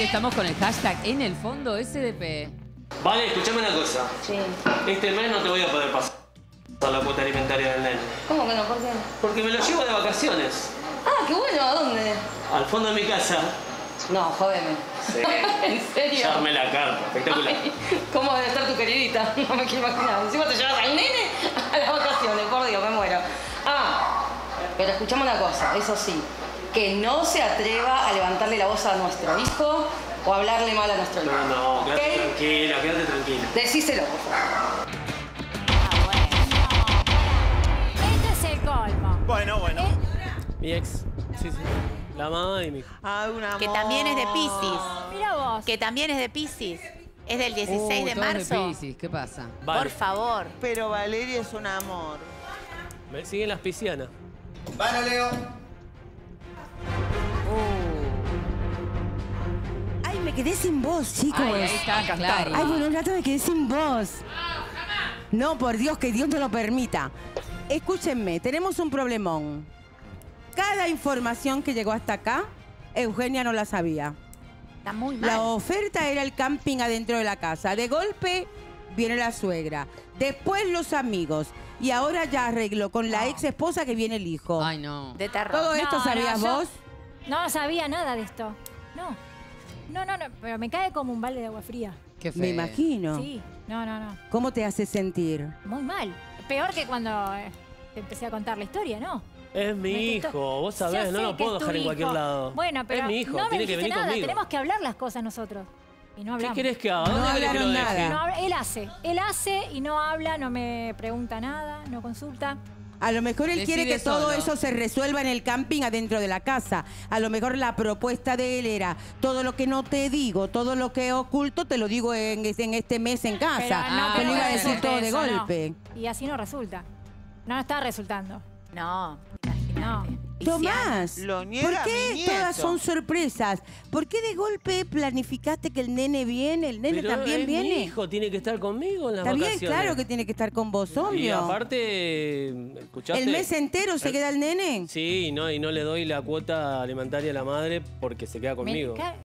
estamos con el hashtag en el fondo SDP. Vale, escuchame una cosa. Sí. Este mes no te voy a poder pasar la cuota alimentaria del nene. ¿Cómo que no? ¿Por qué? Porque me lo llevo de vacaciones. Ah, qué bueno. ¿A dónde? Al fondo de mi casa. No, jódeme. Sí. ¿En serio? Ya armé la carta. Espectacular. Ay, ¿cómo debe estar tu queridita? No me quiero imaginar. Encima te llevas al nene a las vacaciones. Por Dios, me muero. Ah, pero escuchame una cosa. Eso sí. Que no se atreva a levantarle la voz a nuestro hijo o a hablarle mal a nuestro hijo. No, quédate ¿Okay? tranquila, quédate tranquila. Decíselo, por favor. Este es el colmo. Bueno. Mi ex. Sí. La mamá y mi hijo. Ay, un amor. Que también es de Piscis. Mira vos. Que también es de Piscis. Es del 16 de todos marzo. Piscis, ¿qué pasa? Vale. Por favor. Pero Valeria es un amor. Me siguen las piscianas. Bueno, Leo. Ay, me quedé sin voz, chicos. Ay, ahí está, claro. Ay, por un rato me quedé sin voz. No, por Dios, que Dios no lo permita. Escúchenme, tenemos un problemón. Cada información que llegó hasta acá, Eugenia no la sabía. Está muy mal. La oferta era el camping adentro de la casa. De golpe viene la suegra. Después los amigos. Y ahora ya arregló con la ex esposa que viene el hijo. Ay, no. De terror. ¿Todo esto sabías yo vos? No sabía nada de esto. No, pero me cae como un balde de agua fría. Qué feo. Me imagino. Sí, no. ¿Cómo te hace sentir? Muy mal. Peor que cuando te empecé a contar la historia, ¿no? Es mi Me hijo, tentó. vos Ya sabés, no sé lo que puedo es tu dejar en cualquier hijo. lado. Bueno, pero es mi hijo, no me tiene que dijiste venir nada. conmigo. Tenemos que hablar las cosas nosotros. Y no ¿Qué hablamos. querés que haga? No ¿Dónde querés que lo hablaron deje? nada. No, él hace y no habla, no me pregunta nada, no consulta. A lo mejor él quiere Decide que todo solo. eso se resuelva en el camping adentro de la casa. A lo mejor la propuesta de él era todo lo que no te digo, todo lo que oculto, te lo digo en este mes en casa. Te lo iba a decir todo de golpe. No. Y así no resulta. No está resultando. No, No. imagínate. Tomás, Lo niega ¿por qué mi nieto. todas son sorpresas? ¿Por qué de golpe planificaste que el nene viene? ¿El nene Pero también es viene? mi hijo, tiene que estar conmigo en las Está bien, vacaciones. claro que tiene que estar con vos, Y obvio. aparte, ¿escuchaste? ¿El mes entero se queda el nene? Sí, y no le doy la cuota alimentaria a la madre porque se queda conmigo.